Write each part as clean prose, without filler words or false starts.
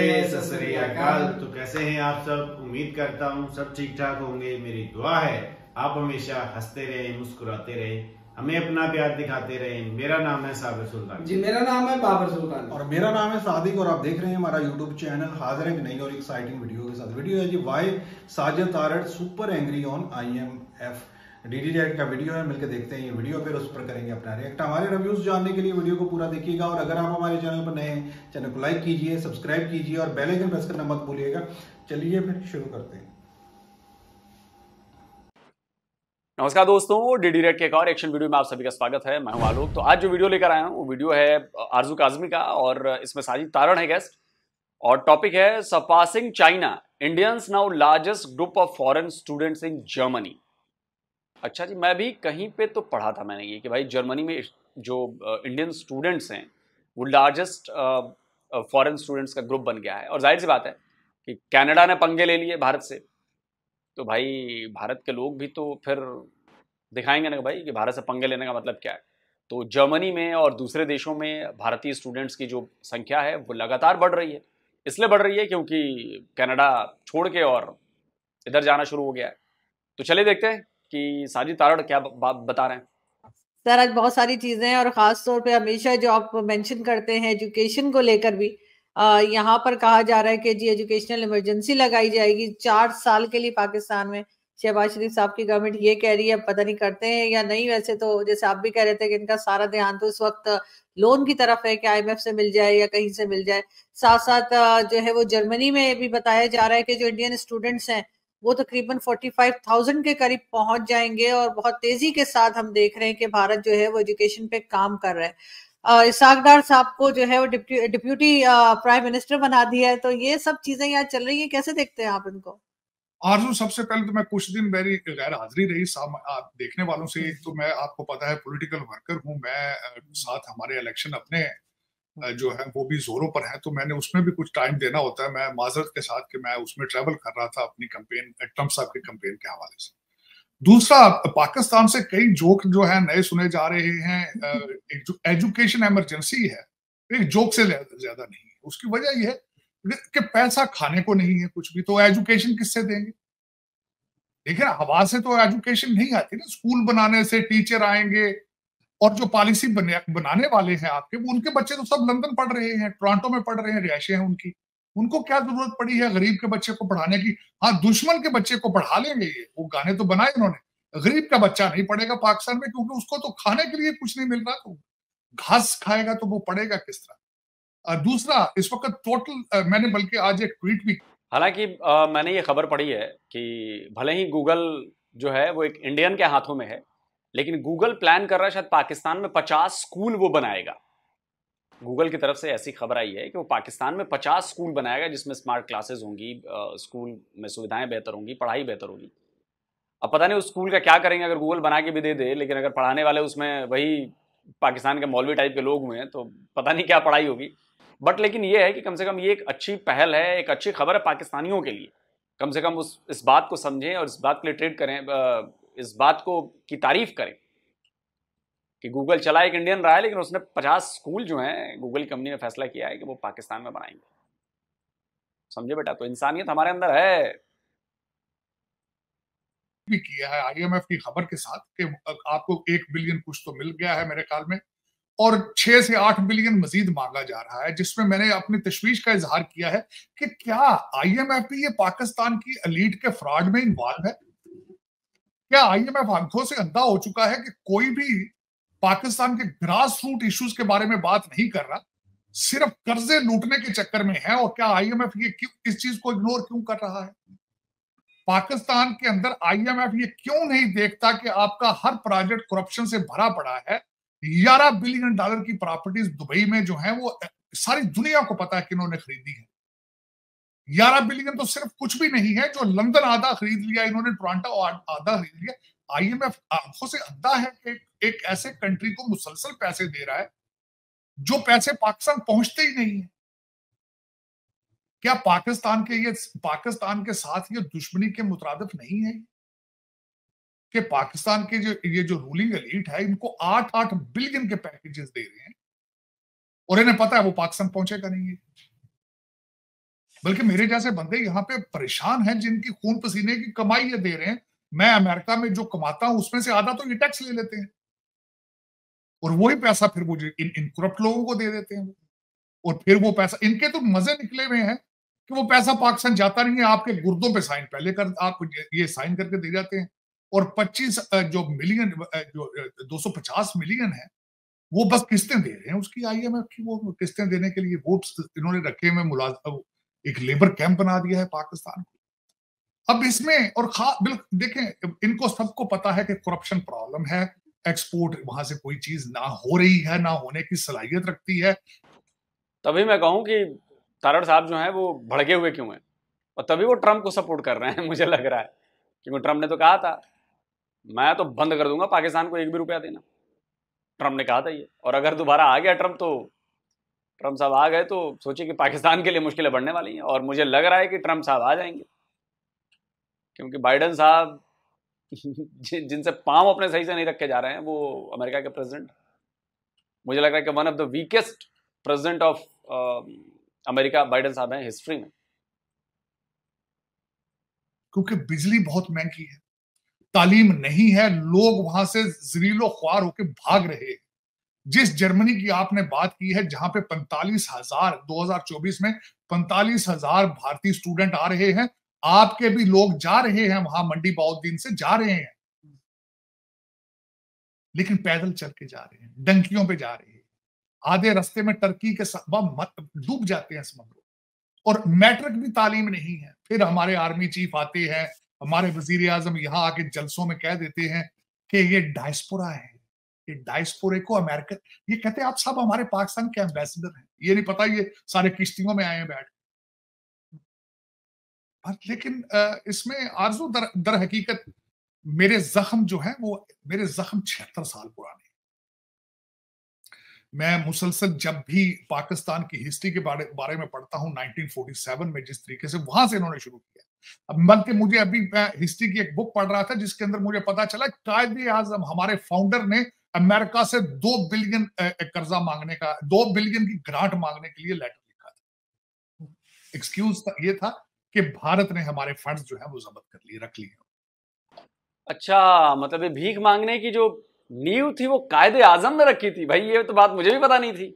सत श्री अकाल। तो कैसे हैं आप सब? उम्मीद करता हूँ सब ठीक ठाक होंगे। मेरी दुआ है आप हमेशा हंसते रहें, मुस्कुराते रहें, हमें अपना प्यार दिखाते रहें। मेरा नाम है साबिर सुल्तान जी, मेरा नाम है बाबर सुल्तान और मेरा नाम है सादिक और आप देख रहे हैं हमारा यूट्यूब चैनल। हाजिर है एक नई और एक्साइटिंग वीडियो के साथ। वीडियो है जी why Sajid Tarar super angry on IMF। DD का वीडियो है, मिलकर देखते हैं ये वीडियो, फिर उस पर करेंगे अपना रिएक्ट। हमारे रिव्यूज जानने के लिए वीडियो को पूरा देखिएगा और अगर आप हमारे चैनल पर नए हैं, चैनल को लाइक कीजिए, सब्सक्राइब कीजिए और बेल आइकन प्रेस करना मत भूलिएगा। चलिए फिर शुरू करते हैं। नमस्कार दोस्तों, डीडी रेड के एक और एक्शन वीडियो में आप सभी का स्वागत है। मैं हूं आलोक। तो आज जो वीडियो लेकर आया हूं वो वीडियो है आरजू काजमी का और इसमें साजिद तारड़ है गेस्ट और टॉपिक है surpassing China, Indians now largest group of foreign students in Germany. अच्छा जी, मैं भी कहीं पे तो पढ़ा था मैंने ये कि भाई जर्मनी में जो इंडियन स्टूडेंट्स हैं वो लार्जेस्ट फॉरेन स्टूडेंट्स का ग्रुप बन गया है। और जाहिर सी बात है कि कनाडा ने पंगे ले लिए भारत से, तो भाई भारत के लोग भी तो फिर दिखाएंगे ना भाई कि भारत से पंगे लेने का मतलब क्या है। तो जर्मनी में और दूसरे देशों में भारतीय स्टूडेंट्स की जो संख्या है वो लगातार बढ़ रही है। इसलिए बढ़ रही है क्योंकि कनाडा छोड़ के और इधर जाना शुरू हो गया है। तो चलिए देखते हैं कि साजिद तारड़ क्या बता रहे हैं। सर, आज बहुत सारी चीजें हैं और खास तौर पे हमेशा जो आप मेंशन करते हैं एजुकेशन को लेकर भी यहाँ पर कहा जा रहा है कि जी एजुकेशनल इमरजेंसी लगाई जाएगी 4 साल के लिए पाकिस्तान में। शहबाज शरीफ साहब की गवर्नमेंट ये कह रही है, पता नहीं करते हैं या नहीं। वैसे तो जैसे आप भी कह रहे थे कि इनका सारा ध्यान तो इस वक्त लोन की तरफ है कि IMF से मिल जाए या कहीं से मिल जाए। साथ साथ जो है वो जर्मनी में भी बताया जा रहा है कि जो इंडियन स्टूडेंट्स हैं वो तकरीबन 45,000 के करीब पहुंच जाएंगे और बहुत तेजी के साथ हम देख रहे हैं कि भारत जो है वो एजुकेशन पे काम कर रहा है। इसाक डार साहब को जो है वो डिप्यूटी प्राइम मिनिस्टर बना दिया है। तो ये सब चीजें यहाँ चल रही है, कैसे देखते हैं आप इनको? आरजू, सबसे पहले तो मैं कुछ दिन मेरी गैर हाजिरी रही देखने वालों से, तो मैं आपको पता है पॉलिटिकल वर्कर हूं मैं। साथ हमारे इलेक्शन अपने जो है वो भी जोरों पर है, तो मैंने उसमें भी कुछ टाइम देना होता है। मैं माजरत के साथ कि मैं उसमें ट्रैवल कर रहा था अपनी कैंपेन, ट्रंप साहब की कैंपेन के हवाले से। दूसरा, पाकिस्तान से कई जोक जो है नए सुने जा रहे हैं। एक जो एजुकेशन इमरजेंसी है एक जोक से ज्यादा नहीं है। उसकी वजह यह है कि पैसा खाने को नहीं है कुछ भी, तो एजुकेशन किससे देंगे? देखिए ना, हवा से तो एजुकेशन नहीं आती ना। स्कूल बनाने से टीचर आएंगे और जो पॉलिसी बनाने वाले हैं आपके, वो उनके बच्चे तो सब लंदन पढ़ रहे हैं, टोरंटो में पढ़ रहे हैं, रिहायशें हैं उनकी। उनको क्या जरूरत पड़ी है गरीब के बच्चे को पढ़ाने की? हाँ, दुश्मन के बच्चे को पढ़ा लेंगे, ये वो गाने तो बनाए इन्होंने। गरीब का बच्चा नहीं पढ़ेगा पाकिस्तान में, क्योंकि उसको तो खाने के लिए कुछ नहीं मिल रहा। तो घास खाएगा तो वो पढ़ेगा किस तरह? दूसरा, इस वक्त टोटल मैंने बल्कि आज एक ट्वीट भी, हालांकि मैंने ये खबर पढ़ी है कि भले ही गूगल जो है वो एक इंडियन के हाथों में है, लेकिन गूगल प्लान कर रहा है शायद पाकिस्तान में 50 स्कूल वो बनाएगा। गूगल की तरफ से ऐसी खबर आई है कि वो पाकिस्तान में 50 स्कूल बनाएगा जिसमें स्मार्ट क्लासेस होंगी, स्कूल में सुविधाएं बेहतर होंगी, पढ़ाई बेहतर होगी। अब पता नहीं उस स्कूल का क्या करेंगे, अगर गूगल बना के भी दे दे, लेकिन अगर पढ़ाने वाले उसमें वही पाकिस्तान के मौलवी टाइप के लोग हुए हैं तो पता नहीं क्या पढ़ाई होगी। बट लेकिन ये है कि कम से कम ये एक अच्छी पहल है, एक अच्छी खबर है पाकिस्तानियों के लिए। कम से कम इस बात को समझें और इस बात के लिए ट्रेड करें, इस बात को की तारीफ करें कि गूगल चला एक इंडियन रहा है, लेकिन उसने 50 स्कूल जो हैं गूगल कंपनी ने फैसला किया है कि वो पाकिस्तान में बनाएंगे। समझे बेटा, तो इंसानियत हमारे अंदर है। भी किया है IMF की खबर के साथ कि आपको 1 बिलियन कुछ तो मिल गया है मेरे ख्याल में, और 6 से 8 बिलियन मजीद मांगा जा रहा है, जिसमें मैंने अपनी तशवीश का इजहार किया है कि क्या IMF भी ये पाकिस्तान की एलीट के फ्रॉड में इन्वॉल्व है? क्या IMF आंखों से अंधा हो चुका है कि कोई भी पाकिस्तान के ग्रास रूट इश्यूज के बारे में बात नहीं कर रहा, सिर्फ कर्जे लूटने के चक्कर में है? और क्या IMF ये क्यों इस चीज को इग्नोर क्यों कर रहा है? पाकिस्तान के अंदर IMF ये क्यों नहीं देखता कि आपका हर प्रोजेक्ट करप्शन से भरा पड़ा है? 11 बिलियन डॉलर की प्रॉपर्टीज दुबई में जो है वो सारी दुनिया को पता है कि इन्होंने खरीदी है। 11 बिलियन तो सिर्फ कुछ भी नहीं है। जो लंदन आधा खरीद लिया इन्होंने, टोरंटो आधा खरीद लिया। IMF आंखों से अंधा है कि एक ऐसे कंट्री को मुसलसल पैसे दे रहा है जो पैसे पाकिस्तान पहुंचते ही नहीं है। क्या पाकिस्तान के साथ ये दुश्मनी के मुतरादिफ नहीं है कि पाकिस्तान के जो रूलिंग एलीट है इनको 8-8 बिलियन के पैकेजेस दे रहे हैं और इन्हें पता है वो पाकिस्तान पहुंचेगा नहीं है। बल्कि मेरे जैसे बंदे यहाँ पे परेशान हैं जिनकी खून पसीने की कमाई ये दे रहे हैं। मैं अमेरिका में जो कमाता हूं उसमें से आधा तो ये टैक्स ले लेते हैं और वही पैसा फिर मुझे इन करप्ट लोगों को दे देते हैं। और फिर वो पैसा, इनके तो मजे निकले हुए हैं कि वो पैसा पाकिस्तान जाता नहीं है, आपके गुर्दों पे साइन पहले कर, आप ये साइन करके दे जाते हैं। और 25 जो मिलियन जो 250 मिलियन है वो बस किस्तें दे रहे हैं उसकी, IMF की वो किस्तें देने के लिए वो इन्होंने रखे हुए मुलाजिम एक लेबर कैंप बना दिया है पाकिस्तान को। अब इसमें और बिल्कुल देखें, इनको सबको पता है कि करप्शन प्रॉब्लम है, एक्सपोर्ट वहां से कोई चीज ना हो रही है, ना होने की सलाहियत रखती है। तभी मैं कहूं कि तारड़ साहब जो हैं वो भड़के हुए क्यों हैं, और तभी वो ट्रंप को सपोर्ट कर रहे हैं। मुझे लग रहा है क्योंकि ट्रंप ने तो कहा था मैं तो बंद कर दूंगा पाकिस्तान को 1 भी रुपया देना। ट्रंप ने कहा था ये, और अगर दोबारा आ गया ट्रंप, तो ट्रंप साहब आ गए तो सोचिए कि पाकिस्तान के लिए मुश्किलें बढ़ने वाली हैं। और मुझे लग रहा है कि ट्रंप साहब आ जाएंगे, क्योंकि बाइडेन साहब जिनसे पांव अपने सही से नहीं रखे जा रहे हैं, वो अमेरिका के प्रेसिडेंट, मुझे लग रहा है कि one of the weakest president of America Biden साहब हैं हिस्ट्री में। क्योंकि बिजली बहुत महंगी है, तालीम नहीं है, लोग वहां से जरीलो ख्वार होकर भाग रहे हैं। जिस जर्मनी की आपने बात की है जहां पे 45,000 2024 में 45,000 भारतीय स्टूडेंट आ रहे हैं, आपके भी लोग जा रहे हैं वहां, मंडी बाउद्दीन से जा रहे हैं, लेकिन पैदल चल के जा रहे हैं, डंकियों पे जा रहे हैं, आधे रास्ते में टर्की के डूब जाते हैं समुद्रों। और मैट्रिक भी तालीम नहीं है। फिर हमारे आर्मी चीफ आते हैं, हमारे वजीर आजम यहाँ आके जलसों में कह देते हैं कि ये डायस्पोरा है, ये डायस्पोरे को अमेरिकन, ये कहते हैं आप सब हमारे पाकिस्तान के एम्बेसडर हैं। ये नहीं पता ये सारे किश्तियों में आए हैं बैठ। लेकिन इसमें आरजू दर हकीकत मेरे जख्म जो है वो मेरे जख्म 76 साल पुराने। मैं मुसलसल जब भी पाकिस्तान की हिस्ट्री के बारे में पढ़ता हूं 1947 में जिस तरीके से वहां से इन्होंने शुरू किया, अब बल्कि मुझे अभी हिस्ट्री की एक बुक पढ़ रहा था जिसके अंदर मुझे पता चला कायदे आजम हमारे फाउंडर ने अमेरिका से 2 बिलियन कर्जा मांगने का, 2 बिलियन की ग्रांट मांगने के लिए लेटर लिखा था। एक्सक्यूज ये था कि भारत ने हमारे फंड्स जो है वो जब्त कर लिए, रख लिए। अच्छा, मतलब ये भीख मांगने की जो नींव थी वो कायदे आजम ने रखी थी। भाई ये तो बात मुझे भी पता नहीं थी।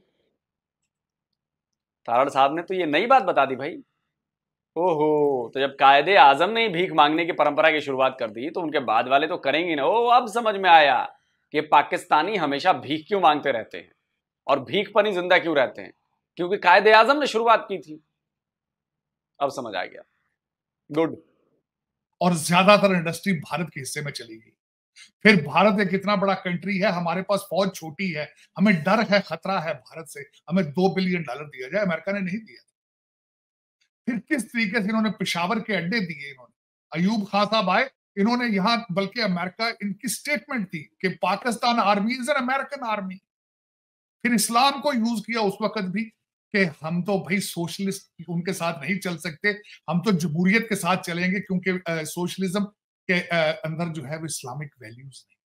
तारड़ साहब ने तो ये नई बात बता दी भाई। ओहो, तो जब कायदे आजम ने भीख मांगने की परंपरा की शुरुआत कर दी तो उनके बाद वाले तो करेंगे ना। ओ, अब समझ में आया कि पाकिस्तानी हमेशा भीख क्यों मांगते रहते हैं और भीख पर ही जिंदा क्यों रहते हैं, क्योंकि कायदे आजम ने शुरुआत की थी। अब समझ आ गया। गुड। और ज्यादातर इंडस्ट्री भारत के हिस्से में चली गई। फिर भारत एक इतना बड़ा कंट्री है, हमारे पास फौज छोटी है, हमें डर है, खतरा है भारत से, हमें $2 बिलियन दिया जाए, अमेरिका ने नहीं दिया। फिर किस तरीके से इन्होंने पेशावर के अड्डे दिए, इन्होंने अयूब खान साहब आए, इन्होंने यहां, बल्कि अमेरिका, इनकी स्टेटमेंट थी कि Pakistan army is an American army. फिर इस्लाम को यूज किया उस वक्त भी कि हम तो भाई सोशलिस्ट उनके साथ नहीं चल सकते, हम तो जमहूरियत के साथ चलेंगे क्योंकि सोशलिज्म के अंदर जो है वो इस्लामिक वैल्यूज नहीं।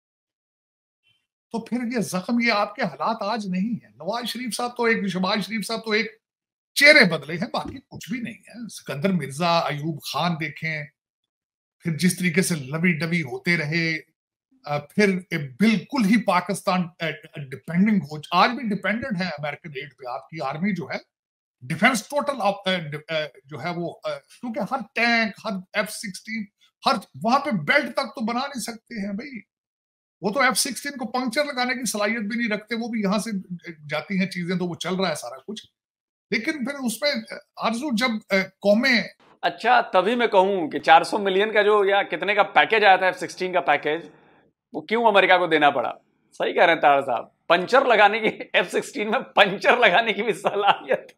तो फिर ये जख्म, ये आपके हालात आज नहीं है। नवाज शरीफ साहब तो एक, शहबाज शरीफ साहब तो एक चेहरे बदले हैं, बाकी कुछ भी नहीं है। सिकंदर मिर्जा, अयूब खान देखें, फिर जिस तरीके से लवी डबी होते रहे, फिर बिल्कुल ही पाकिस्तान डिपेंडिंग हो, आज भी डिपेंडेंट है अमेरिकन एड पे। आपकी आर्मी जो है, डिफेंस टोटल जो है वो, क्योंकि हर टैंक, हर F-16, हर वहां पे बेल्ट तक तो बना नहीं सकते हैं भाई। वो तो F-16 को पंक्चर लगाने की सलाहियत भी नहीं रखते, वो भी यहां से जाती हैं चीजें, तो वो चल रहा है सारा कुछ। लेकिन फिर उसमें आरजू जब कौमें, अच्छा, तभी मैं कहूं कि 400 मिलियन का जो या कितने का पैकेज आया था F-16 का पैकेज, वो क्यों अमेरिका को देना पड़ा। सही कह रहे हैं तारड़ साहब, पंचर लगाने की, F-16 में पंचर लगाने की भी सलाहियत।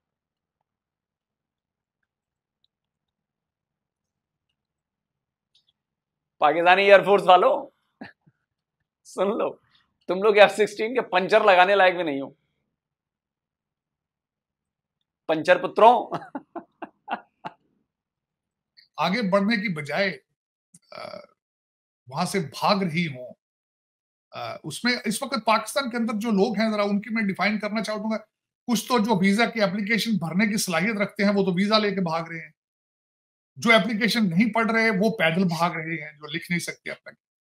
पाकिस्तानी एयरफोर्स वालों सुन लो, तुम लोग F-16 के पंचर लगाने लायक भी नहीं हो, पंचर पुत्रों। आगे बढ़ने की बजाय वहां से भाग रही हो। उसमें इस वक्त पाकिस्तान के अंदर जो लोग हैं, जरा उनकी मैं डिफाइन करना चाहूंगा। कुछ तो जो वीजा की एप्लीकेशन भरने की सलाहियत रखते हैं वो तो वीजा लेके भाग रहे हैं, जो एप्लीकेशन नहीं पढ़ रहे वो पैदल भाग रहे हैं, जो लिख नहीं सकते अपना,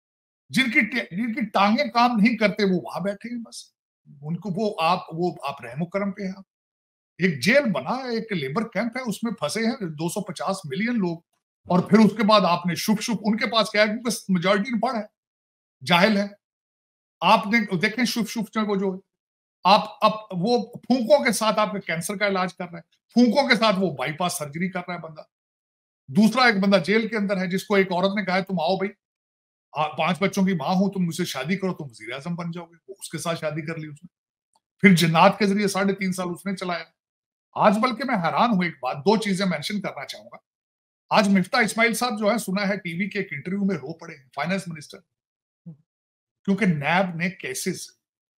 जिनकी टांगे काम नहीं करते वो वहां बैठे हैं बस, उनको वो आप रहमो करम पे हैं। एक जेल बना है, एक लेबर कैंप है, उसमें फंसे हैं 250 मिलियन लोग, और फिर उसके बाद आपने शुभ उनके पास क्या है, क्योंकि मेजॉरिटी अनपढ़ है, जाहिल है। आपने देखें शुभ वो जो आप वो फूंकों के साथ आपके कैंसर का इलाज कर रहे हैं, फूंकों के साथ वो बाईपास सर्जरी कर रहा है बंदा। दूसरा एक बंदा जेल के अंदर है जिसको एक औरत ने कहा है तुम आओ भाई, 5 बच्चों की मां हो, तुम मुझसे शादी करो, तुम वजीर आजम बन जाओगे, वो उसके साथ शादी कर ली उसने, फिर जिन्नात के जरिए 3.5 साल उसने चलाया। आज बल्कि मैं हैरान हूं, एक बात, 2 चीजें मेंशन करना चाहूंगा। आज मिफ्ता इस्माइल साहब जो है, सुना है टीवी के एक इंटरव्यू में रो पड़े हैं, फाइनेंस मिनिस्टर, क्योंकि नैब ने केसेस,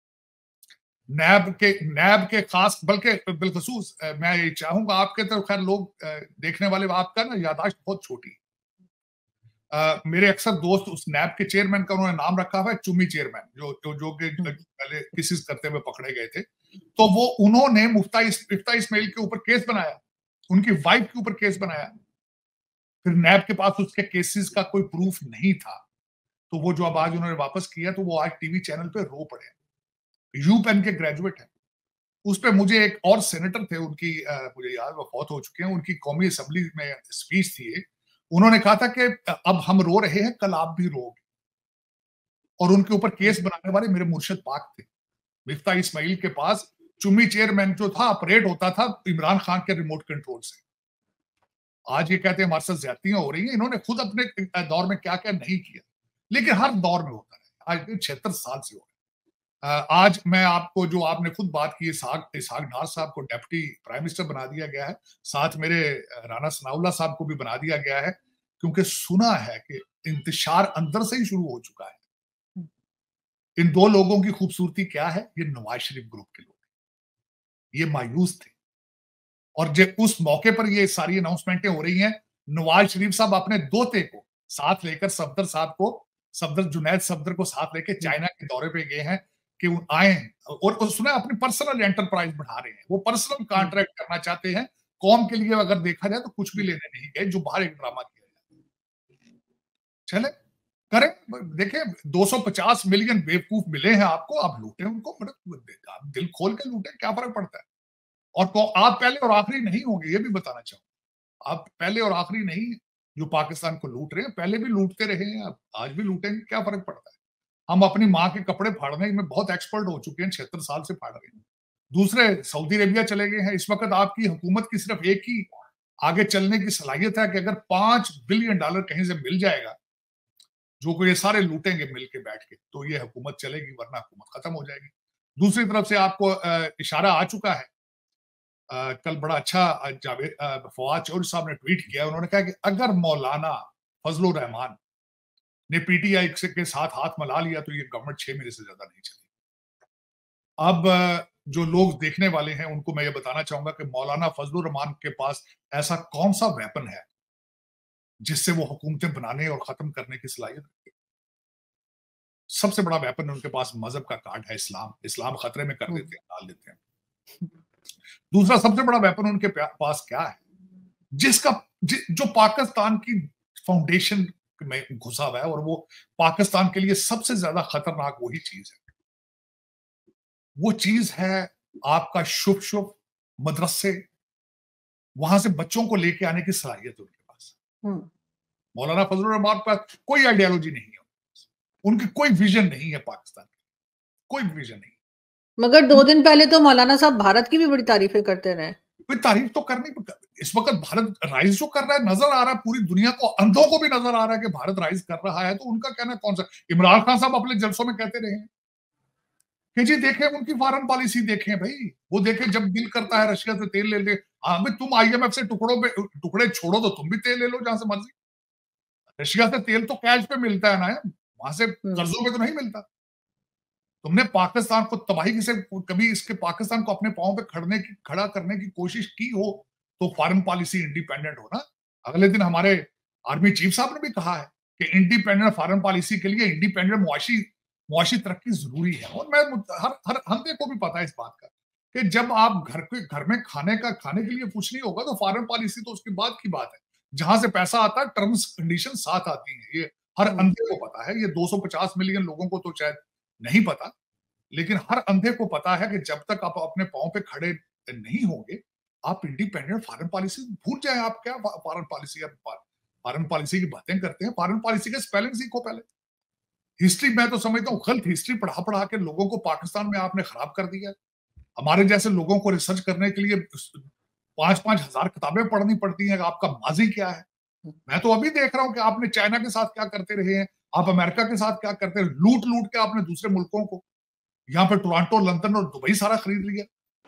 नैब के खास, बल्कि बिलखसूस मैं ये चाहूंगा, आपके तो खैर लोग देखने वाले, आपका ना यादाश्त बहुत छोटी, मेरे अक्सर दोस्त उस नैब के चेयरमैन का उन्होंने नाम रखा हुआ है चुम्मी चेयरमैन, जो कि पहले किसिस करते हुए पकड़े गए थे, तो वो उन्होंने मुफ्ता इस्माइल के ऊपर केस बनाया, उनकी वाइफ के ऊपर केस बनाया, फिर नैब के पास उसके केसेस का कोई प्रूफ नहीं था, तो वो जो अब आज उन्होंने वापस किया, तो वो आज टीवी चैनल पे रो पड़े। यूपेन के ग्रेजुएट है, उस पे मुझे एक और सेनेटर थे, उनकी मुझे याद, वो फौत हो चुके हैं, उनकी कौमी असेंबली में स्पीच थी, उन्होंने कहा था कि अब हम रो रहे हैं, कल आप भी रोगे, और उनके ऊपर केस बनाने वाले मेरे मुर्शिद पाक थे। मिफ्ता इस्माइल के पास चुम्मी चेयरमैन जो था ऑपरेट होता था इमरान खान के रिमोट कंट्रोल से। आज ये कहते हैं हमारे साथ ज्यादतियां हो रही हैं, इन्होंने खुद अपने दौर में क्या क्या नहीं किया, लेकिन हर दौर में होता है, आज 76 साल से हो रहा है। आज मैं आपको, जो आपने खुद बात की, इसहाक डार साहब को डेप्टी प्राइम मिनिस्टर बना दिया गया है, साथ मेरे राना सनाउल्लाह साहब को भी बना दिया गया है, क्योंकि सुना है कि इंतशार अंदर से ही शुरू हो चुका है। इन 2 लोगों की खूबसूरती क्या है, ये नवाज शरीफ ग्रुप के लोग, ये मायूस थे, और जब उस मौके पर ये सारी अनाउंसमेंटें हो रही हैं, नवाज शरीफ साहब अपने दोते को साथ लेकर, सफदर जुनैद सफदर को साथ लेकर चाइना के दौरे पे गए हैं कि आए, और सुना अपनी पर्सनल एंटरप्राइज बढ़ा रहे हैं, वो पर्सनल कॉन्ट्रैक्ट करना चाहते हैं कौम के लिए। अगर देखा जाए तो कुछ भी लेने नहीं गए, जो बाहर एक ड्रामा किया जाए, चले करें, देखें 250 मिलियन बेवकूफ मिले हैं आपको, आप लूटे उनको, आप दिल खोल के लूटे, क्या फर्क पड़ता है। और आप पहले और आखिरी नहीं होंगे, ये भी बताना चाहूंगा, आप पहले और आखिरी नहीं जो पाकिस्तान को लूट रहे हैं, पहले भी लूटते रहे हैं, आज भी लूटेंगे, क्या फर्क पड़ता है। हम अपनी माँ के कपड़े फाड़ने में बहुत एक्सपर्ट हो चुके हैं, 76 साल से फाड़ रहे हैं, दूसरे सऊदी अरेबिया चले गए हैं। इस वक्त आपकी हुकूमत की सिर्फ एक ही आगे चलने की सलाहियत है कि अगर $5 बिलियन कहीं से मिल जाएगा, जो को ये सारे लूटेंगे मिल के बैठ के, तो ये हुकूमत चलेगी, वरना हुकूमत खत्म हो जाएगी। दूसरी तरफ से आपको इशारा आ चुका है, कल बड़ा अच्छा जावेद फवाद चौधरी साहब ने ट्वीट किया, उन्होंने कहा कि अगर मौलाना फजलुर रहमान ने पीटीआई के साथ हाथ मिला लिया तो ये गवर्नमेंट 6 महीने से ज्यादा नहीं चलेगी। अब जो लोग देखने वाले हैं उनको मैं ये बताना चाहूंगा कि मौलाना फजलुर रहमान के पास ऐसा कौन सा वेपन है जिससे वो हुकूमतें बनाने और खत्म करने की सलाहियत रखते हैं। सबसे बड़ा वेपन उनके पास मजहब का कार्ड है, इस्लाम खतरे में कर देते हैं, डाल देते हैं। दूसरा सबसे बड़ा वेपन उनके पास क्या है, जो पाकिस्तान की फाउंडेशन में घुसा हुआ है, और वो पाकिस्तान के लिए सबसे ज्यादा खतरनाक वही चीज है, वो चीज है आपका शुभ मदरसे, वहां से बच्चों को लेके आने की सलाहियत उनके पास। मौलाना फजलुर रहमान पर कोई आइडियोलॉजी नहीं है, उनकी कोई विजन नहीं है पाकिस्तान की, कोई विजन नहीं। मगर 2 दिन पहले तो मौलाना साहब भारत की भी बड़ी तारीफें करते रहे। कोई तारीफ तो करनी, इस वक्त भारत राइज जो कर रहा है, नजर आ रहा है पूरी दुनिया को, अंधों को भी नजर आ रहा है कि भारत राइज कर रहा है, तो उनका कहना कौन सा। इमरान खान साहब अपने जलसों में कहते रहे हैं कि जी देखें उनकी फॉरेन पॉलिसी, देखें भाई, वो देखें जब दिल करता है रशिया से तेल ले ले, हाँ भाई तुम IMF से टुकड़े छोड़ो तो तुम भी तेल ले लो जहां से मर्जी। रशिया से तेल तो कैश पे मिलता है ना, वहां से कर्जों पे तो नहीं मिलता। तुमने पाकिस्तान को तबाही से कभी इसके पाकिस्तान को अपने पांव पे खड़ा करने की कोशिश की हो तो फॉरेन पॉलिसी इंडिपेंडेंट हो ना। अगले दिन हमारे आर्मी चीफ साहब ने भी कहा है कि इंडिपेंडेंट फॉरेन पॉलिसी के लिए इंडिपेंडेंट मुआशी तरक्की जरूरी है, और मैं हर हंधे को भी पता है इस बात का कि जब आप घर में खाने के लिए कुछ नहीं होगा तो फॉरेन पॉलिसी तो उसके बाद की बात है। जहां से पैसा आता है, टर्म्स कंडीशन साथ आती है। ये हर अंधे को पता है। ये 250 मिलियन लोगों को तो शायद नहीं पता, लेकिन हर अंधे को पता है कि जब तक आप अपने पांव पे खड़े नहीं होंगे, आप इंडिपेंडेंट फॉरेन पॉलिसी भूल जाए। आप क्या फॉरेन पॉलिसी की बातें करते हैं? फॉरेन पॉलिसी के स्पेलिंग सीखो पहले। हिस्ट्री मैं तो समझता हूँ गलत हिस्ट्री पढ़ा के लोगों को पाकिस्तान में आपने खराब कर दिया। हमारे जैसे लोगों को रिसर्च करने के लिए 5-5 हजार किताबें पढ़नी पड़ती हैं कि आपका माजी क्या है। मैं तो अभी देख रहा हूं कि आपने चाइना के साथ क्या करते रहे हैं, आप अमेरिका के साथ क्या करते रहे, लूट के आपने दूसरे मुल्कों को, यहाँ पे टोरंटो, लंदन और दुबई सारा खरीद लिया।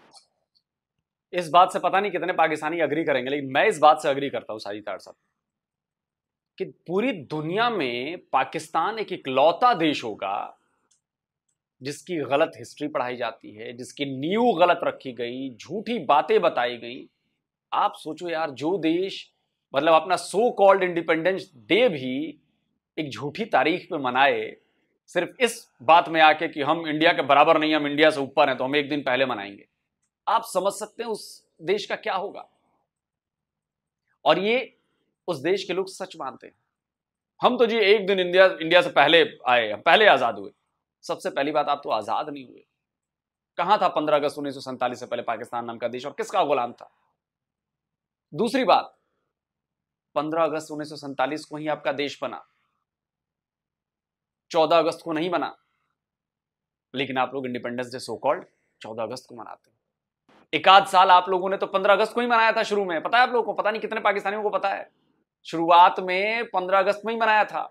इस बात से पता नहीं कितने पाकिस्तानी अग्री करेंगे, लेकिन मैं इस बात से अग्री करता हूं साजिद तारड़ साहब कि पूरी दुनिया में पाकिस्तान एक इकलौता देश होगा जिसकी गलत हिस्ट्री पढ़ाई जाती है, जिसकी नींव गलत रखी गई, झूठी बातें बताई गई। आप सोचो यार, जो देश मतलब अपना सो कॉल्ड इंडिपेंडेंस डे भी एक झूठी तारीख पे मनाए, सिर्फ इस बात में आके कि हम इंडिया के बराबर नहीं, हम इंडिया से ऊपर हैं तो हम एक दिन पहले मनाएंगे। आप समझ सकते हैं उस देश का क्या होगा। और ये उस देश के लोग सच मानते हैं। हम तो जी एक दिन इंडिया से पहले आए, हम पहले आजाद हुए। सबसे पहली बात, आप तो आजाद नहीं हुए। कहां था 15 अगस्त 1947 से पहले पाकिस्तान नाम का देश, और किसका गुलाम था? दूसरी बात, 15 अगस्त 1947 को ही आपका देश बना, 14 अगस्त को नहीं बना। लेकिन आप लोग इंडिपेंडेंस डे सो कॉल्ड 14 अगस्त को मनाते हैं। एक आध साल आप लोगों ने तो 15 अगस्त को ही मनाया था शुरू में। पता है आप लोगों को? पता नहीं कितने पाकिस्तानियों को पता है, शुरुआत में 15 अगस्त में ही मनाया था।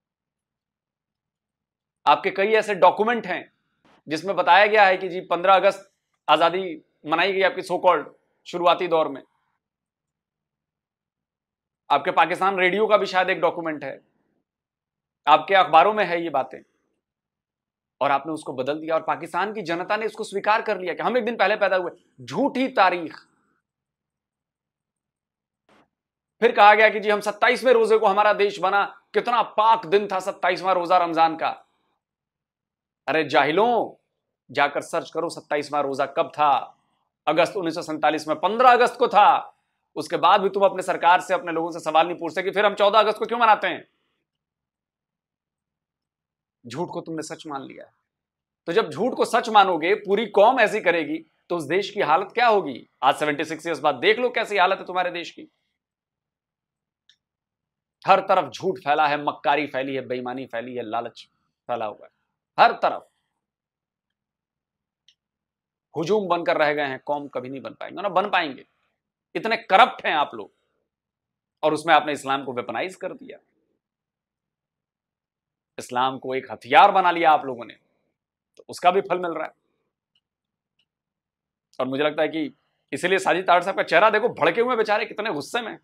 आपके कई ऐसे डॉक्यूमेंट हैं जिसमें बताया गया है कि जी 15 अगस्त आजादी मनाई गई आपकी सो कॉल्ड शुरुआती दौर में। आपके पाकिस्तान रेडियो का भी शायद एक डॉक्यूमेंट है, आपके अखबारों में है ये बातें, और आपने उसको बदल दिया और पाकिस्तान की जनता ने इसको स्वीकार कर लिया कि हम एक दिन पहले पैदा हुए। झूठी तारीख। फिर कहा गया कि जी हम 27वें रोजे को हमारा देश बना। कितना पाक दिन था 27वां रोजा रमजान का। अरे जाहिलों, जाकर सर्च करो 27वां रोजा कब था। अगस्त 1947 में 15 अगस्त को था। उसके बाद भी तुम अपने सरकार से, अपने लोगों से सवाल नहीं पूछ सके फिर हम 14 अगस्त को क्यों मनाते हैं। झूठ को तुमने सच मान लिया है। तो जब झूठ को सच मानोगे, पूरी कौम ऐसी करेगी, तो उस देश की हालत क्या होगी। आज 76 ईयर्स बाद देख लो कैसी हालत है तुम्हारे देश की। हर तरफ झूठ फैला है, मक्कारी फैली है, बेईमानी फैली है, लालच फैला हुआ है हर तरफ। हुजूम बनकर रह गए हैं, कौम कभी नहीं बन पाएंगे ना बन पाएंगे। इतने करप्ट हैं आप लोग, और उसमें आपने इस्लाम को वेपनाइज कर दिया। इस्लाम को एक हथियार बना लिया आप लोगों ने, तो उसका भी फल मिल रहा है। और मुझे लगता है कि इसीलिए साजिद तारड़ साहब का चेहरा देखो, भड़के हुए बेचारे, कितने गुस्से में।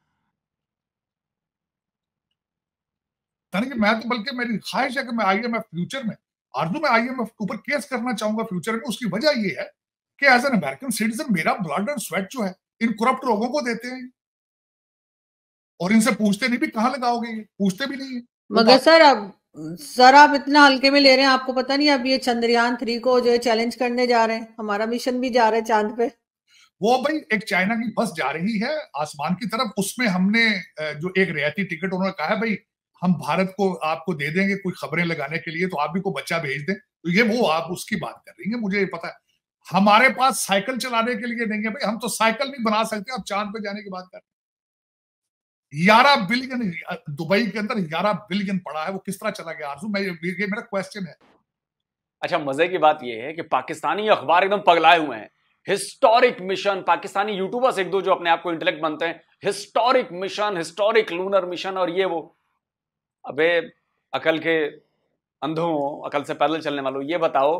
मैं तो, बल्कि मेरी ख्वाहिश है कि मैं IMF फ्यूचर में, आरजू में IMF के ऊपर केस करना चाहूंगा फ्यूचर में। उसकी वजह यह है कि एज एन अमेरिकन सिटीजन मेरा ब्लड एंड स्वेट जो है इन करप्ट लोगों को देते हैं, और इनसे पूछते नहीं भी कहां लगाओगे, ये पूछते भी नहीं है। मगर सर आप इतना हल्के में ले रहे हैं। आपको पता नहीं अब ये चंद्रयान 3 को जो है चैलेंज करने जा रहे हैं। हमारा मिशन भी जा रहा है चांद पे। वो भाई एक चाइना की बस जा रही है आसमान की तरफ, उसमें हमने जो एक रियायती टिकट उन्होंने कहा है भाई हम भारत को आपको दे देंगे कोई खबरें लगाने के लिए, तो आप भी को बच्चा भेज दें। तो ये वो आप उसकी बात कर रही है, मुझे ये पता है। हमारे पास साइकिल चलाने के लिए नहीं है भाई, हम तो साइकिल नहीं बना सकते। अब चांद पे जाने की बात कर रहे हैं। 11 बिलियन दुबई के अंदर 11 बिलियन पड़ा है, वो किस तरह चला गया आरजू? ये मेरा क्वेश्चन है। अच्छा, मजे की बात यह है कि पाकिस्तानी अखबार एकदम पगलाए हुए हैं। हिस्टोरिक मिशन, पाकिस्तानी यूट्यूबर्स एक दो जो अपने आप को इंटेलेक्ट बनते हैं, historic mission, historic lunar mission, और ये वो। अबे अकल के अंधों, अकल से पैदल चलने वालों, ये बताओ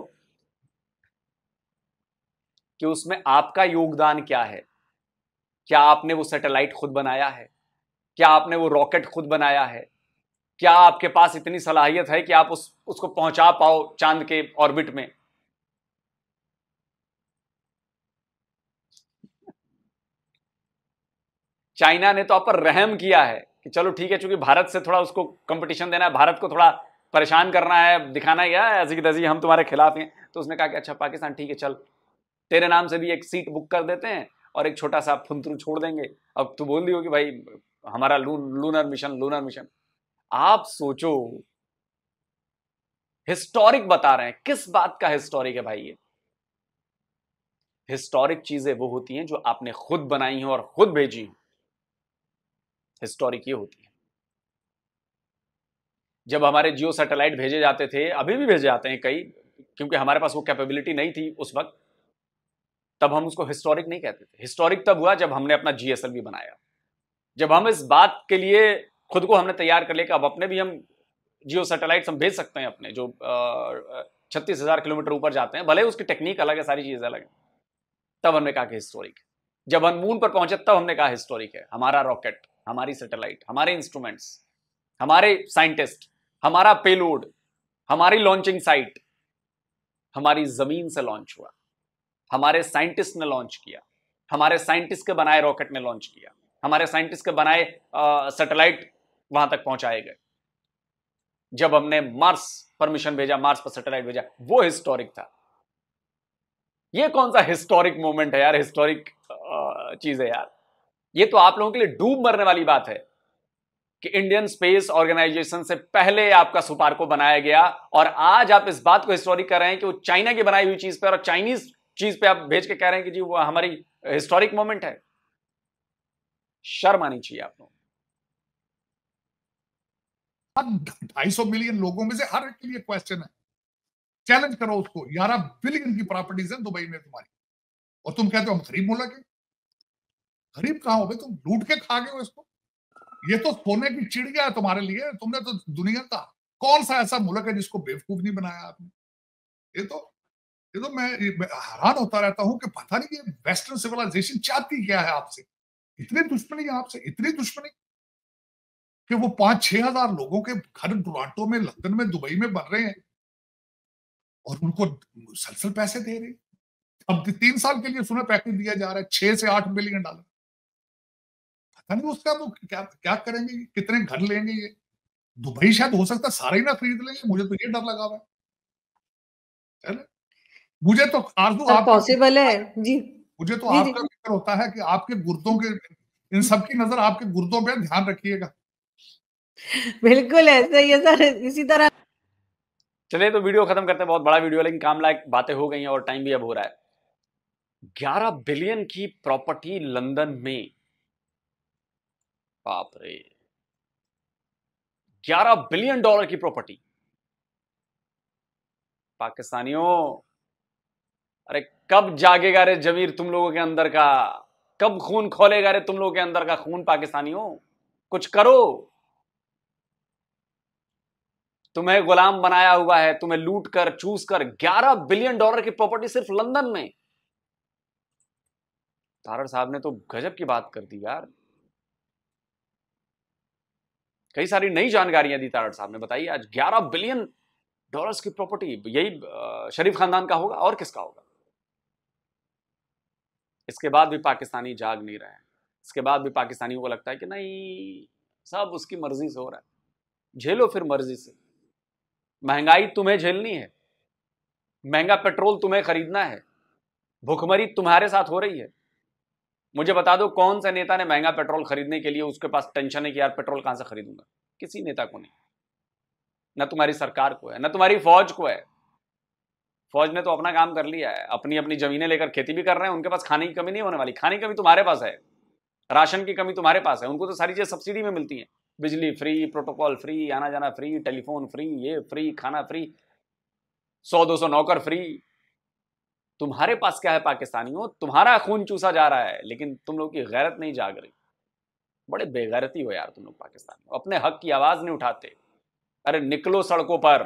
कि उसमें आपका योगदान क्या है। क्या आपने वो सैटेलाइट खुद बनाया है? क्या आपने वो रॉकेट खुद बनाया है? क्या आपके पास इतनी सलाहियत है कि आप उसको पहुंचा पाओ चांद के ऑर्बिट में? चाइना ने तो आप पर रहम किया है कि चलो ठीक है, चूंकि भारत से थोड़ा उसको कंपटीशन देना है, भारत को थोड़ा परेशान करना है, दिखाना है ऐसी की तैसी हम तुम्हारे खिलाफ हैं, तो उसने कहा कि अच्छा पाकिस्तान ठीक है चल तेरे नाम से भी एक सीट बुक कर देते हैं और एक छोटा सा फुंतरू छोड़ देंगे। अब तू बोल दी हो कि भाई हमारा लूनर मिशन। आप सोचो, हिस्टोरिक बता रहे हैं। किस बात का हिस्टोरिक है भाई ये? हिस्टोरिक चीजें वो होती हैं जो आपने खुद बनाई हैं और खुद भेजी हैं। हिस्टोरिक ये होती है। जब हमारे जियो सैटेलाइट भेजे जाते थे, अभी भी भेजे जाते हैं कई, क्योंकि हमारे पास वो कैपेबिलिटी नहीं थी उस वक्त, तब हम उसको हिस्टोरिक नहीं कहते थे। हिस्टोरिक तब हुआ जब हमने अपना जीएसएलवी बनाया, जब हम इस बात के लिए खुद को हमने तैयार कर लिया कि अब अपने भी हम जियो सैटेलाइट्स हम भेज सकते हैं अपने, जो 36,000 किलोमीटर ऊपर जाते हैं, भले उसकी टेक्निक अलग है, सारी चीजें अलग है। तब हमने कहा कि हिस्टोरिक है। जब हम मून पर पहुंचे तब हमने कहा हिस्टोरिक है। हमारा रॉकेट, हमारी सैटेलाइट, हमारे इंस्ट्रूमेंट्स, हमारे साइंटिस्ट, हमारा पेलोड, हमारी लॉन्चिंग साइट हमारी जमीन से लॉन्च हुआ। हमारे साइंटिस्ट ने लॉन्च किया, हमारे साइंटिस्ट के बनाए रॉकेट ने लॉन्च किया, हमारे साइंटिस्ट के बनाए सैटेलाइट वहां तक पहुंचाए गए। जब हमने मार्स पर मिशन भेजा, मार्स पर सैटेलाइट भेजा, वो हिस्टोरिक था। ये कौन सा हिस्टोरिक मोमेंट है यार? हिस्टोरिक चीज है यार। ये तो आप लोगों के लिए डूब मरने वाली बात है कि इंडियन स्पेस ऑर्गेनाइजेशन से पहले आपका सुपार्को बनाया गया, और आज आप इस बात को हिस्टोरिक कर रहे हैं कि वो चाइना की बनाई हुई चीज पे और चाइनीज चीज पे आप भेज के कह रहे हैं कि जी वो हमारी हिस्टोरिक मोमेंट है। शर्म आनी चाहिए आप लोगों। 250 मिलियन लोगों में से हर एक के लिए क्वेश्चन है। चैलेंज करो उसको। 11 बिलियन की प्रॉपर्टीज है दुबई में तुम्हारी, और तुम कहते हो हम गरीब मुल्क है। गरीब कहां हो भाई? तुम लूट के खा गए हो इसको। ये तो सोने की चिड़िया है तुम्हारे लिए। तुमने तो दुनिया का कौन सा ऐसा मुल्क है जिसको बेवकूफ नहीं बनाया आपने? ये तो मैं हैरान होता रहता हूं कि पता नहीं ये वेस्टर्न सिविलाइजेशन चाहती क्या है आपसे। इतनी दुश्मनी आपसे, इतनी दुश्मनी कि वो 5-6 हजार लोगों के घर टोरंटो में, लंदन में, दुबई में बन रहे हैं और उनको मुसलसल पैसे दे रहे हैं। अब 3 साल के लिए सुना पैकेज दिया जा रहा है $6 से $8 बिलियन। पता नहीं उसका तो क्या करेंगे, कितने घर लेंगे ये। दुबई शायद हो सकता है सारे ही ना खरीद लेंगे, मुझे तो ये डर लगा हुआ है। मुझे तो आरज़ू आप पॉसिबल है जी। मुझे तो जी आपका फिक्र होता है कि आपके गुर्दों के, इन सबकी नजर आपके गुर्दों पे, ध्यान रखिएगा। बिल्कुल ऐसा ही है सर, इसी तरह। चलिए तो वीडियो खत्म करते हैं। बहुत बड़ा वीडियो है लेकिन काम लायक बातें हो गई हैं और टाइम भी अब हो रहा है। 11 बिलियन की प्रॉपर्टी लंदन में, बाप रे, $11 बिलियन की प्रॉपर्टी। पाकिस्तानियों, अरे कब जागेगा रे जमीर तुम लोगों के अंदर का? कब खून खोलेगा रे तुम लोगों के अंदर का खून? पाकिस्तानियों कुछ करो। तुम्हें गुलाम बनाया हुआ है, तुम्हें लूट कर चूस कर। $11 बिलियन की प्रॉपर्टी सिर्फ लंदन में। तारड़ साहब ने तो गजब की बात कर दी यार। कई सारी नई जानकारियां दी तारड़ साहब ने। बताइए, आज $11 बिलियन की प्रॉपर्टी, यही शरीफ खानदान का होगा और किसका होगा? इसके बाद भी पाकिस्तानी जाग नहीं रहे हैं। इसके बाद भी पाकिस्तानियों को लगता है कि नहीं, सब उसकी मर्जी से हो रहा है। झेलो फिर मर्जी से। महंगाई तुम्हें झेलनी है, महंगा पेट्रोल तुम्हें खरीदना है, भुखमरी तुम्हारे साथ हो रही है। मुझे बता दो कौन से नेता ने महंगा पेट्रोल खरीदने के लिए उसके पास टेंशन है कि यार पेट्रोल कहां से खरीदूंगा? किसी नेता को नहीं। न तुम्हारी सरकार को है, न तुम्हारी फौज को है। फौज ने तो अपना काम कर लिया है, अपनी अपनी जमीनें लेकर खेती भी कर रहे हैं। उनके पास खाने की कमी नहीं होने वाली। खाने की कमी तुम्हारे पास है, राशन की कमी तुम्हारे पास है। उनको तो सारी चीजें सब्सिडी में मिलती हैं। बिजली फ्री, प्रोटोकॉल फ्री, आना जाना फ्री, टेलीफोन फ्री, ये फ्री, खाना फ्री, 100-200 नौकर फ्री। तुम्हारे पास क्या है पाकिस्तानियों? तुम्हारा खून चूसा जा रहा है लेकिन तुम लोग की गैरत नहीं जाग रही। बड़े बेगैरती हो यार तुम लोग पाकिस्तानी। अपने हक की आवाज नहीं उठाते। अरे निकलो सड़कों पर,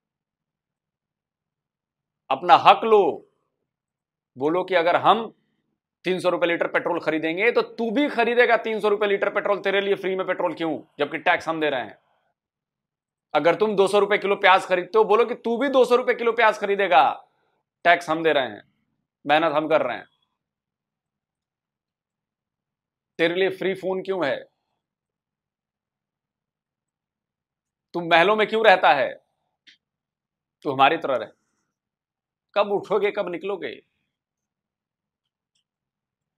अपना हक लो। बोलो कि अगर हम 300 रुपए लीटर पेट्रोल खरीदेंगे तो तू भी खरीदेगा 300 रुपए लीटर पेट्रोल। तेरे लिए फ्री में पेट्रोल क्यों, जबकि टैक्स हम दे रहे हैं? अगर तुम 200 रुपए किलो प्याज खरीदते हो, बोलो कि तू भी 200 रुपए किलो प्याज खरीदेगा। टैक्स हम दे रहे हैं, मेहनत हम कर रहे हैं। तेरे लिए फ्री फोन क्यों है? तुम महलों में क्यों रहता है? तू हमारी तरह रहे। कब उठोगे, कब निकलोगे?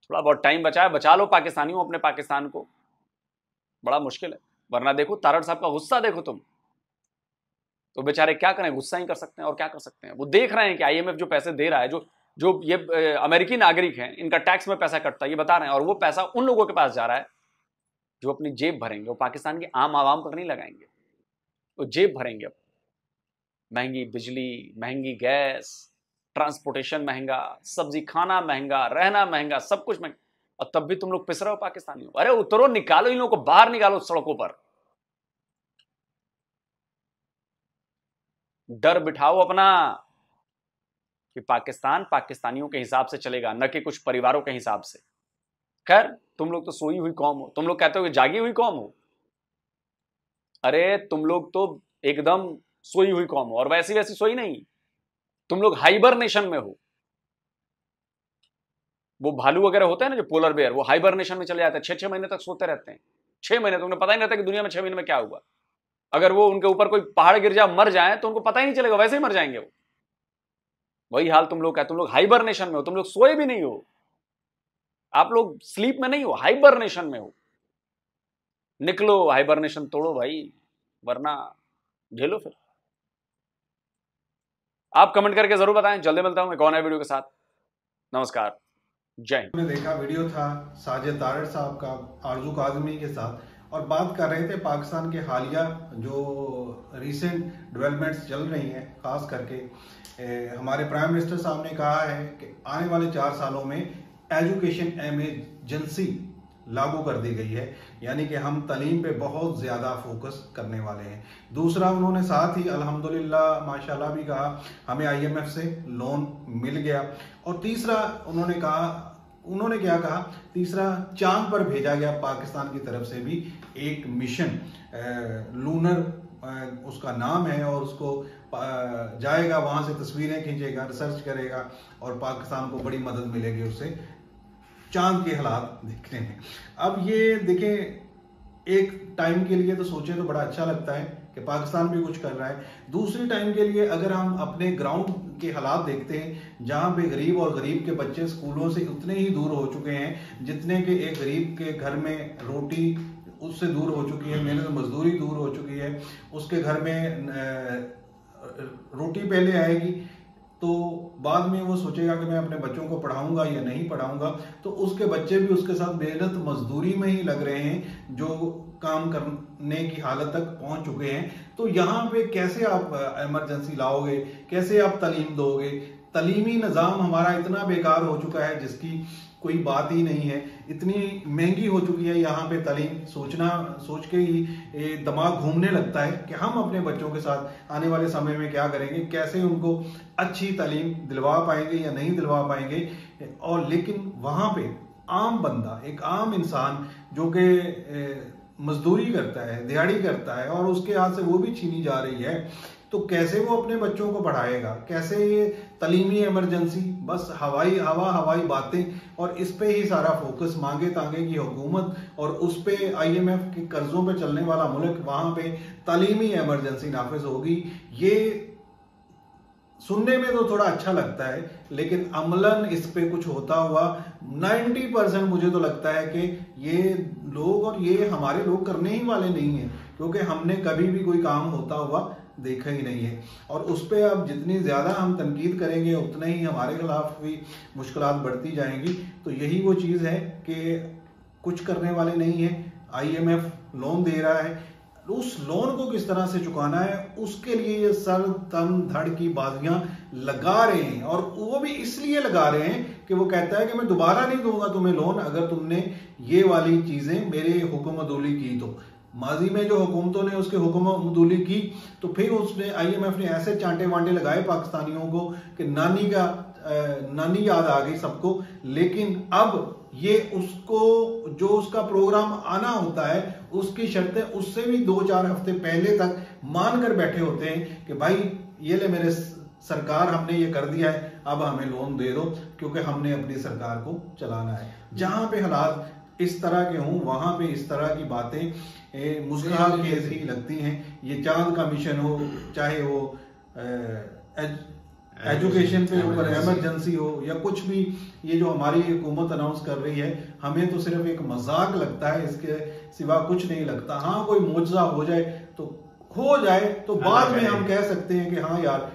थोड़ा बहुत टाइम बचा है, बचा लो पाकिस्तानियों अपने पाकिस्तान को, बड़ा मुश्किल है। वरना देखो तारड़ साहब का गुस्सा देखो तुम, तो बेचारे क्या करें, गुस्सा ही कर सकते हैं और क्या कर सकते हैं। वो देख रहे हैं कि आईएमएफ जो पैसे दे रहा है, जो ये अमेरिकी नागरिक हैं, इनका टैक्स में पैसा कटता है, ये बता रहे हैं, और वो पैसा उन लोगों के पास जा रहा है जो अपनी जेब भरेंगे। वो पाकिस्तान के आम आवाम पर नहीं लगाएंगे, वो जेब भरेंगे। अब महंगी बिजली, महंगी गैस, ट्रांसपोर्टेशन महंगा, सब्जी खाना महंगा, रहना महंगा, सब कुछ महंगा, और तब भी तुम लोग पिस रहे हो पाकिस्तानियों। अरे उतरो, निकालो इन लोगों को बाहर, निकालो सड़कों पर, डर बिठाओ अपना कि पाकिस्तान पाकिस्तानियों के हिसाब से चलेगा, न कि कुछ परिवारों के हिसाब से। खैर, तुम लोग तो सोई हुई कौम हो, तुम लोग कहते हो कि जागी हुई कौम हो। अरे तुम लोग तो एकदम सोई हुई कौम हो, और वैसी वैसी सोई नहीं, तुम लोग हाइबरनेशन में हो। वो भालू वगैरह होते हैं ना, जो पोलर बेयर, वो हाइबरनेशन में चले जाते हैं, 6-6 महीने तक सोते रहते हैं। 6 महीने तो उन्हें पता ही नहीं रहता कि दुनिया में 6 महीने में क्या हुआ। अगर वो उनके ऊपर कोई पहाड़ गिर जाए, मर जाए, तो उनको पता ही नहीं चलेगा, वैसे ही मर जाएंगे वो। वही हाल तुम लोग का है, तुम लोग हाइबरनेशन में हो, तुम लोग सोए भी नहीं हो, आप लोग स्लीप में नहीं हो, हाइबरनेशन में हो। निकलो, हाइबरनेशन तोड़ो भाई, वरना झेलो फिर। आप कमेंट करके जरूर बताएं। जल्दी मिलता हूं एक और नए वीडियो के साथ। नमस्कार, जय हिंद। हमने देखा वीडियो था साजिद तारड़ साहब का आरजू काज़मी के साथ, और बात कर रहे थे पाकिस्तान के हालिया जो रीसेंट डेवलपमेंट्स चल रही हैं। खास करके हमारे प्राइम मिनिस्टर साहब ने कहा है कि आने वाले 4 सालों में एजुकेशन एमरजेंसी लागू कर दी गई है, यानी कि हम तालीम पे बहुत ज़्यादा फोकस करने वाले हैं। दूसरा, उन्होंने साथ ही अल्हम्दुलिल्लाह माशाल्लाह भी कहा हमें आईएमएफ से लोन मिल गया। और तीसरा उन्होंने क्या कहा, तीसरा, चांद पर भेजा गया पाकिस्तान की तरफ से भी एक मिशन, लूनर उसका नाम है, और उसको जाएगा, वहां से तस्वीरें खींचेगा, रिसर्च करेगा, और पाकिस्तान को बड़ी मदद मिलेगी उससे चांद के हालात देखने में। अब ये देखें, एक टाइम के लिए तो सोचे तो बड़ा अच्छा लगता है कि पाकिस्तान भी कुछ कर रहा है। दूसरी टाइम के लिए अगर हम अपने ग्राउंड के हालात देखते हैं, जहां पे गरीब और गरीब के बच्चे स्कूलों से उतने ही दूर हो चुके हैं जितने के एक गरीब के घर में रोटी उससे दूर हो चुकी है, मेहनत मजदूरी दूर हो चुकी है, उसके घर में रोटी पहले आएगी तो बाद में वो सोचेगा कि मैं अपने बच्चों को पढ़ाऊंगा या नहीं पढ़ाऊंगा, तो उसके बच्चे भी उसके साथ मेहनत मजदूरी में ही लग रहे हैं, जो काम करने की हालत तक पहुंच चुके हैं। तो यहाँ पे कैसे आप इमरजेंसी लाओगे, कैसे आप तालीम दोगे? तालीमी निज़ाम हमारा इतना बेकार हो चुका है जिसकी कोई बात ही नहीं है। इतनी महंगी हो चुकी है यहाँ पे तालीम, सोच के ही दिमाग घूमने लगता है कि हम अपने बच्चों के साथ आने वाले समय में क्या करेंगे, कैसे उनको अच्छी तालीम दिलवा पाएंगे या नहीं दिलवा पाएंगे। और लेकिन वहाँ पे आम बंदा, एक आम इंसान जो कि मजदूरी करता है, दिहाड़ी करता है, और उसके हाथ से वो भी छीनी जा रही है, तो कैसे वो अपने बच्चों को पढ़ाएगा? कैसे ये तालीमी इमरजेंसी, बस हवाई बातें, और इस पे ही सारा फोकस, मांगे तांगे की हुकूमत, और उस पे आईएमएफ के कर्जों पे चलने वाला मुल्क, वहां पे तालीमी इमरजेंसी नाफिज होगी। ये सुनने में तो थोड़ा अच्छा लगता है, लेकिन अमलन इस पे कुछ होता हुआ 90% मुझे तो लगता है कि ये लोग और ये हमारे लोग करने ही वाले नहीं है, क्योंकि हमने कभी भी कोई काम होता हुआ देखा ही नहीं है। और उस पर अब जितनी ज्यादा हम तनकीद करेंगे उतना ही हमारे खिलाफ भी मुश्किलात बढ़ती जाएंगी। तो यही वो चीज है कि कुछ करने वाले नहीं है। आईएमएफ लोन दे रहा है, उस लोन को किस तरह से चुकाना है उसके लिए ये सर तन धड़ की बाजियां लगा रहे हैं, और वो भी इसलिए लगा रहे हैं कि वो कहता है कि मैं दोबारा नहीं दूंगा तुम्हें लोन अगर तुमने ये वाली चीजें मेरे हुक्म अदूली की। तो माजी में जो हुकूमतों ने उसके हुक्म अदूली की, तो फिर उसने आईएमएफ ने ऐसे चांटे वांटे लगाए पाकिस्तानियों को कि नानी याद आ गई सबको। लेकिन अब ये उसको जो उसका प्रोग्राम आना होता है उसकी शर्तें उससे भी 2-4 हफ्ते पहले तक मान कर बैठे होते हैं कि भाई ये ले मेरे सरकार, हमने ये कर दिया है, अब हमें लोन दे दो, क्योंकि हमने अपनी सरकार को चलाना है। जहां पे हालात इस तरह के हों वहां पे इस तरह की बातें मुस्कुराहट खेज ही लगती हैं। ये चांद का मिशन हो, चाहे वो एजुकेशन पे ऊपर इमरजेंसी हो या कुछ भी, ये जो हमारी हुकूमत अनाउंस कर रही है, हमें तो सिर्फ एक मजाक लगता है, इसके सिवा कुछ नहीं लगता। हाँ, कोई मुआवजा हो जाए तो बाद में हम कह सकते हैं कि हाँ यार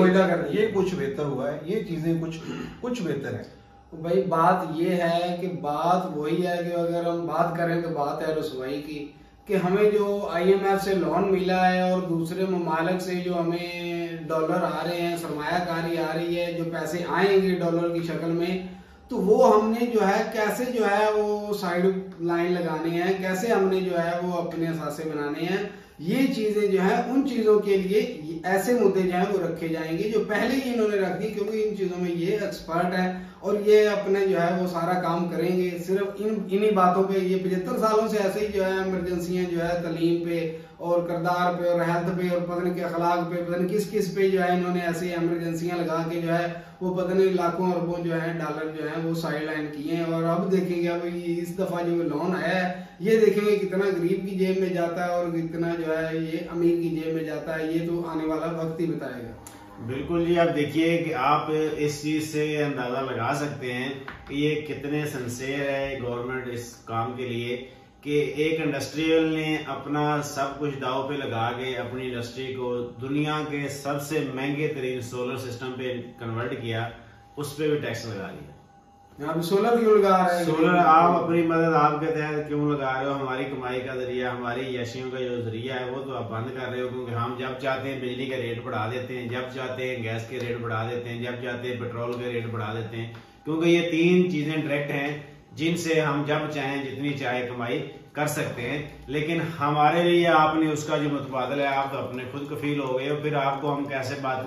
ये कुछ बेहतर हुआ है, ये चीजें कुछ बेहतर है। भाई बात ये है कि बात वही है कि अगर हम बात करें तो बात है रसवाई की, कि हमें जो IMF से लोन मिला है और दूसरे ममालिक से जो हमें डॉलर आ रहे हैं, सरमायाकारी आ रही है, जो पैसे आएंगे डॉलर की शक्ल में, तो वो हमने जो है कैसे जो है वो साइड लाइन लगाने हैं, कैसे हमने जो है वो अपने असासे बनाने हैं, ये चीजें जो है उन चीजों के लिए ऐसे मुद्दे जो है वो रखे जाएंगे जो पहले ही इन्होंने रख दी, क्योंकि इन चीजों में ये एक्सपर्ट है और ये अपने जो है वो सारा काम करेंगे। सिर्फ इन्हीं बातों पे, ये 75 सालों से ऐसे ही जो है इमरजेंसियां जो है तालीम पे और किरदार पे और हेल्थ पे और पता नहीं के अखलाक पे, पता नहीं किस किस पे जो है इन्होंने ऐसी इमरजेंसियां लगा के जो है वो पता नहीं लाखों अरबों जो है डॉलर जो है वो साइड लाइन किए हैं। और अब देखेंगे अब इस दफा जो लोन आया है, ये देखेंगे कितना गरीब की जेब में जाता है और कितना जो है ये अमीर की जेब में जाता है, ये तो आने वाला वक्त ही बताएगा। बिल्कुल जी, आप देखिए कि आप इस चीज से अंदाजा लगा सकते हैं कि ये कितने सिंसियर है गवर्नमेंट इस काम के लिए, कि एक इंडस्ट्रियल ने अपना सब कुछ दाव पे लगा के अपनी इंडस्ट्री को दुनिया के सबसे महंगे तरीन सोलर सिस्टम पे कन्वर्ट किया, उस पे भी टैक्स लगा लिया। यहाँ पे सोलर क्यों लगा रहे हैं? सोलर आप अपनी मदद आपके तहत क्यों लगा रहे हो? हमारी कमाई का जरिया, हमारी यशियों का जो जरिया है वो तो आप बंद कर रहे हो, क्योंकि हम जब चाहते हैं बिजली का रेट बढ़ा देते हैं, जब चाहते हैं गैस के रेट बढ़ा देते हैं, जब चाहते हैं पेट्रोल के रेट बढ़ा देते हैं, क्योंकि ये 3 चीजें डायरेक्ट हैं जिनसे हम जब चाहें जितनी चाहे कमाई कर सकते हैं। लेकिन हमारे लिए आपने उसका जो मुतबादल है, आप तो अपने खुद कफील हो गए हो, फिर आपको हम कैसे बात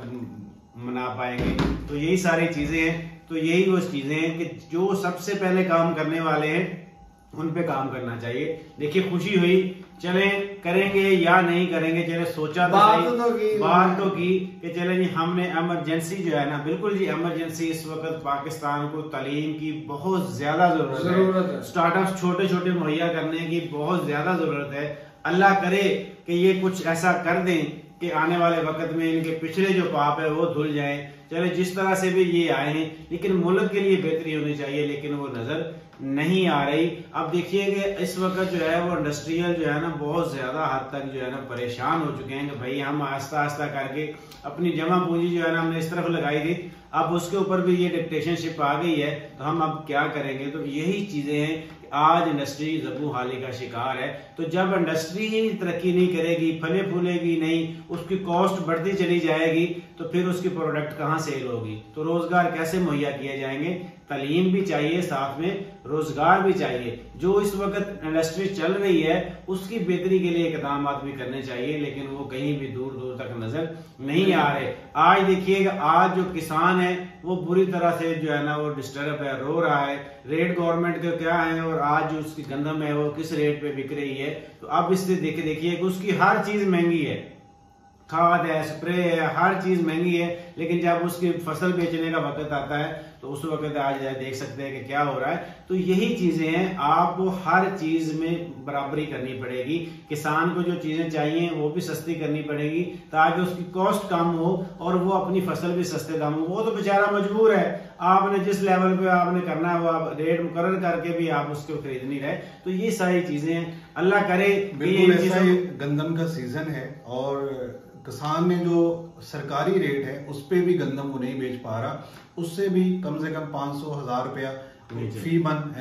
मना पाएंगे? तो यही सारी चीजें हैं। तो यही वो चीजें हैं कि जो सबसे पहले काम करने वाले हैं उन पे काम करना चाहिए। देखिए खुशी हुई, चले करेंगे या नहीं करेंगे, चले सोचा बात तो की कि चले जी हमने इमरजेंसी जो है ना, बिल्कुल जी इमरजेंसी इस वक्त पाकिस्तान को तालीम की बहुत ज्यादा जरूरत है। स्टार्टअप छोटे छोटे मुहैया करने की बहुत ज्यादा जरूरत है। अल्लाह करे कि ये कुछ ऐसा कर दें कि आने वाले वक्त में इनके पिछले जो पाप है वो धुल जाएं। चले जिस तरह से भी ये आए हैं, लेकिन मुल्क के लिए बेहतरी होनी चाहिए, लेकिन वो नजर नहीं आ रही। अब देखिए कि इस वक्त जो है वो इंडस्ट्रियल जो है ना बहुत ज्यादा हद तक जो है ना परेशान हो चुके हैं कि भाई हम आस्ता आस्ता करके अपनी जमा पूंजी जो है ना हमने इस तरफ लगाई थी, अब उसके ऊपर भी ये डिक्टेशनशिप आ गई है, तो हम अब क्या करेंगे? तो यही चीजें हैं कि आज इंडस्ट्री जबू हाली का शिकार है। तो जब इंडस्ट्री ही तरक्की नहीं करेगी, फले फूलेगी नहीं, उसकी कॉस्ट बढ़ती चली जाएगी, तो फिर उसकी प्रोडक्ट कहाँ सेल होगी? तो रोजगार कैसे मुहैया किए जाएंगे? तालीम भी चाहिए, साथ में रोजगार भी चाहिए। जो इस वक्त इंडस्ट्री चल रही है उसकी बेहतरी के लिए इकदाम भी करने चाहिए, लेकिन वो कहीं भी दूर दूर तक नजर नहीं आ रहे। आज देखिएगा, आज जो किसान है वो बुरी तरह से जो है ना वो डिस्टर्ब है, रो रहा है। रेट गवर्नमेंट के क्या है और आज जो उसकी गंदम है वो किस रेट पे बिक रही है। तो अब इससे देखिए कि उसकी हर चीज महंगी है, खाद है, स्प्रे है, हर चीज महंगी है। लेकिन जब उसकी फसल बेचने का वक्त आता है तो उस वक्त आज देख सकते हैं कि क्या हो रहा है। तो यही चीजें हैं, आपको हर चीज में बराबरी करनी पड़ेगी। किसान को जो चीजें चाहिए वो भी सस्ती करनी पड़ेगी ताकि उसकी कॉस्ट कम हो और वो अपनी फसल भी सस्ते दाम हो। वो तो बेचारा मजबूर है, आपने जिस लेवल पे आपने करना है वो आप रेट मुकर्रर करके भी आप उसको खरीद नहीं रहे। तो ये सारी चीजें हैं, अल्लाह करे। बिल्कुल ऐसा ही गंदम का सीजन है और किसान ने जो सरकारी रेट है उस पे भी गंदम वो नहीं बेच पा रहा, उससे भी कम से कम 500-1000 रुपया फी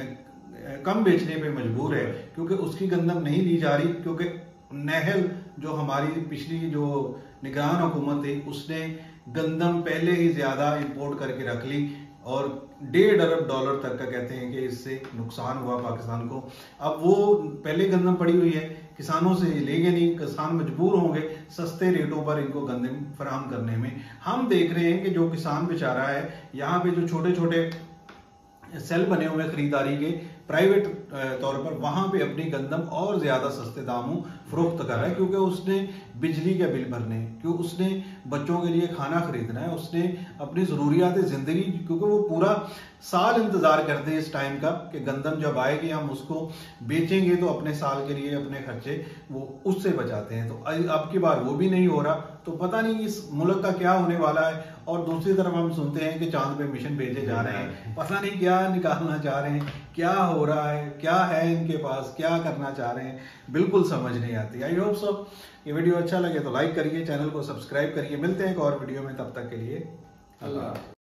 मन कम बेचने पे मजबूर है, क्योंकि उसकी गंदम नहीं ली जा रही। क्योंकि नहल जो हमारी पिछली जो निगरान हुकूमत थी उसने गंदम पहले ही ज्यादा इंपोर्ट करके रख ली और $1.5 अरब तक का कहते हैं कि इससे नुकसान हुआ पाकिस्तान को। अब वो पहले गंदम पड़ी हुई है, किसानों से लेंगे नहीं, किसान मजबूर होंगे सस्ते रेटों पर इनको गंदम फराहम करने में। हम देख रहे हैं कि जो किसान बेचारा है, यहाँ पे जो छोटे छोटे सेल बने हुए खरीदारी के प्राइवेट तौर पर, वहां पे अपनी गंदम और ज्यादा सस्ते दामों फरोख्त कर रहा है, क्योंकि उसने बिजली के बिल भरने, क्योंकि उसने बच्चों के लिए खाना खरीदना है, उसने अपनी जरूरियात जिंदगी, क्योंकि वो पूरा साल इंतजार करते हैं इस टाइम का कि गंदम जब आएगी हम उसको बेचेंगे तो अपने साल के लिए अपने खर्चे वो उससे बचाते हैं। तो अब की बार वो भी नहीं हो रहा, तो पता नहीं इस मुल्क का क्या होने वाला है। और दूसरी तरफ हम सुनते हैं कि चांद पे मिशन भेजे जा रहे हैं, पता नहीं क्या निकालना चाह रहे हैं, क्या हो रहा है, क्या है इनके पास, क्या करना चाह रहे हैं, बिल्कुल समझ नहीं आती। आई होप सो ये वीडियो अच्छा लगे तो लाइक करिए, चैनल को सब्सक्राइब करिए। मिलते हैं एक और वीडियो में, तब तक के लिए अल्लाह।